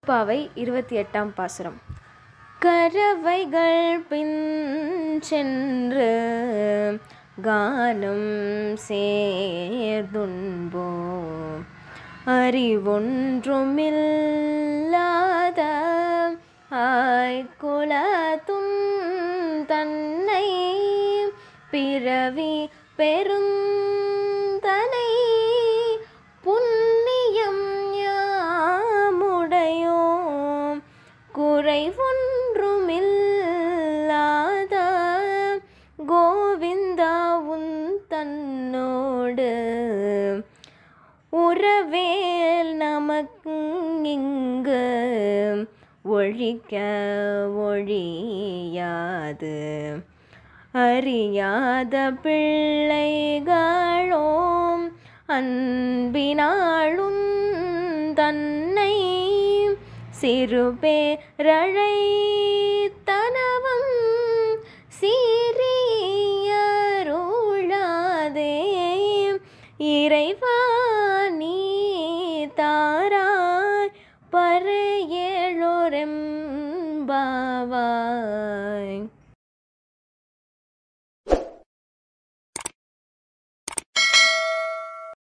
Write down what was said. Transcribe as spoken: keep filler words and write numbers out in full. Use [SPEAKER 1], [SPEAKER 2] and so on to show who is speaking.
[SPEAKER 1] திருப்பாவை இருபத்தி எட்டாம் பாசுரம். கரவைகள் பின் சென்று கானம் சேர்துன்போ அறிவொன்றுமில்லாத ஆய்குலத்தும் தன்னை பிறவி பெருந்தனை புண்ணியம் யாமுடையோம் குறைவொன்றுமில்லாத கோவிந்தா உன் தன்னோடு உறவேல் நமக்கு இங்கு ஒழிக்க ஒழியாது அறியாத பிள்ளைகளோம் அன்பினாளும் தன்னை சிறுபேரழைத்தன